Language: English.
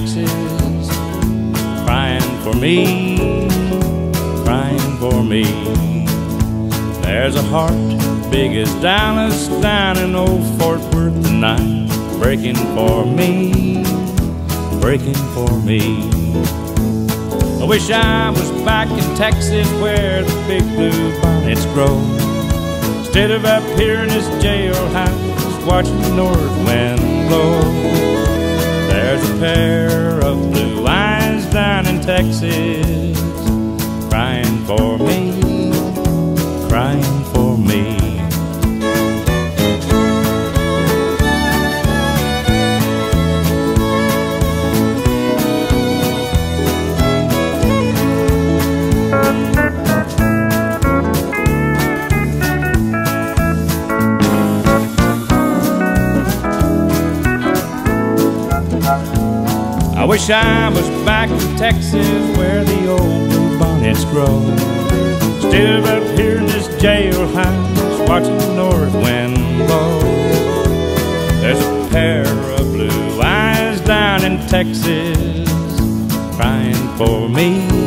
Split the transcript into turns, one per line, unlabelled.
Texas, crying for me, crying for me. There's a heart big as Dallas down in old Fort Worth tonight, breaking for me, breaking for me. I wish I was back in Texas where the big blue bonnets grow, instead of up here in this jailhouse watching the north wind blow. There's a pair of blue eyes down in Texas, crying for me, crying for me. I wish I was back in Texas where the old blue bonnets grow, instead of up here in this jailhouse watching the north wind blow. There's a pair of blue eyes down in Texas, crying for me,